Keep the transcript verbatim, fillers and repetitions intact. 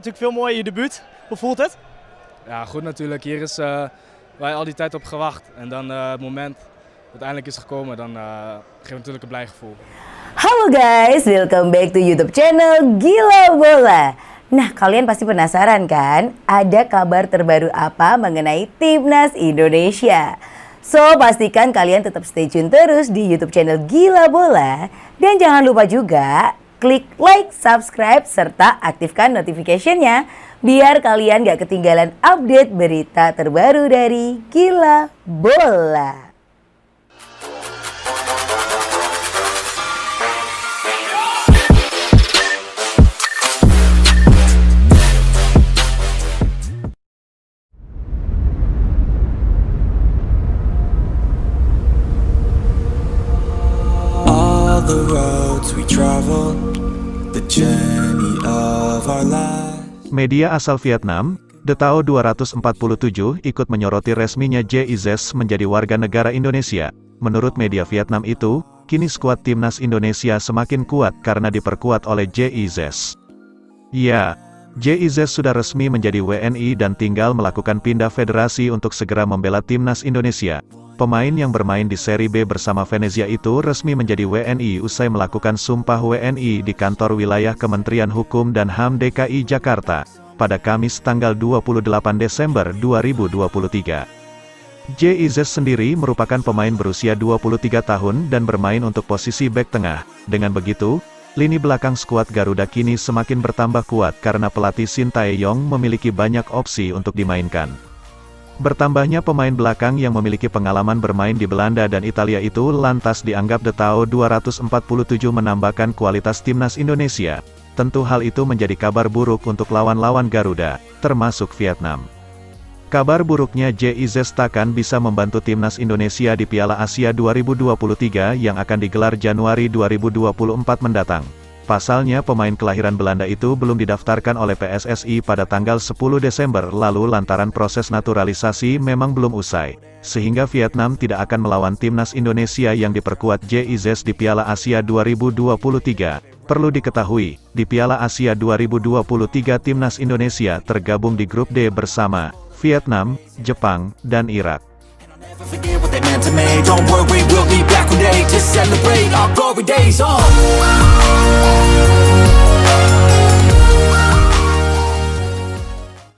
Natuurlijk veel mooier je debuut. Hoe voelt het? Ja, goed natuurlijk. Hier is uh, wij al die tijd op gewacht. En dan uh, het moment uiteindelijk is gekomen, dan uh, geeft natuurlijk een blij gevoel. Halo guys, welcome back to YouTube channel Gila Bola. Nah, kalian pasti penasaran kan? Ada kabar terbaru apa mengenai Timnas Indonesia? So, pastikan kalian tetap stay tune terus di YouTube channel Gila Bola. Dan jangan lupa juga klik like, subscribe, serta aktifkan notification-nya biar kalian gak ketinggalan update berita terbaru dari Gila Bola. All the roads we travel, the journey of our lives. Media asal Vietnam, The Tao dua ratus empat puluh tujuh ikut menyoroti resminya J I Zes menjadi warga negara Indonesia. Menurut media Vietnam itu, kini skuad Timnas Indonesia semakin kuat karena diperkuat oleh J I Zes. Ya, J I Zes sudah resmi menjadi W N I dan tinggal melakukan pindah federasi untuk segera membela Timnas Indonesia. Pemain yang bermain di Seri B bersama Venezia itu resmi menjadi W N I usai melakukan sumpah W N I di kantor wilayah Kementerian Hukum dan H A M D K I Jakarta, pada Kamis tanggal dua puluh delapan Desember dua ribu dua puluh tiga. J I Zes sendiri merupakan pemain berusia dua puluh tiga tahun dan bermain untuk posisi bek tengah. Dengan begitu, lini belakang skuad Garuda kini semakin bertambah kuat karena pelatih Shin Tae-yong memiliki banyak opsi untuk dimainkan. Bertambahnya pemain belakang yang memiliki pengalaman bermain di Belanda dan Italia itu lantas dianggap The Tao dua ratus empat puluh tujuh menambahkan kualitas Timnas Indonesia. Tentu hal itu menjadi kabar buruk untuk lawan-lawan Garuda, termasuk Vietnam. Kabar buruknya J I Zes takkan bisa membantu Timnas Indonesia di Piala Asia dua ribu dua puluh tiga yang akan digelar Januari dua ribu dua puluh empat mendatang. Pasalnya pemain kelahiran Belanda itu belum didaftarkan oleh P S S I pada tanggal sepuluh Desember lalu lantaran proses naturalisasi memang belum usai, sehingga Vietnam tidak akan melawan Timnas Indonesia yang diperkuat J I Zes di Piala Asia dua ribu dua puluh tiga. Perlu diketahui, di Piala Asia dua ribu dua puluh tiga Timnas Indonesia tergabung di grup D bersama Vietnam, Jepang, dan Irak. Don't worry, we'll be back one day to celebrate our glory days. Oh.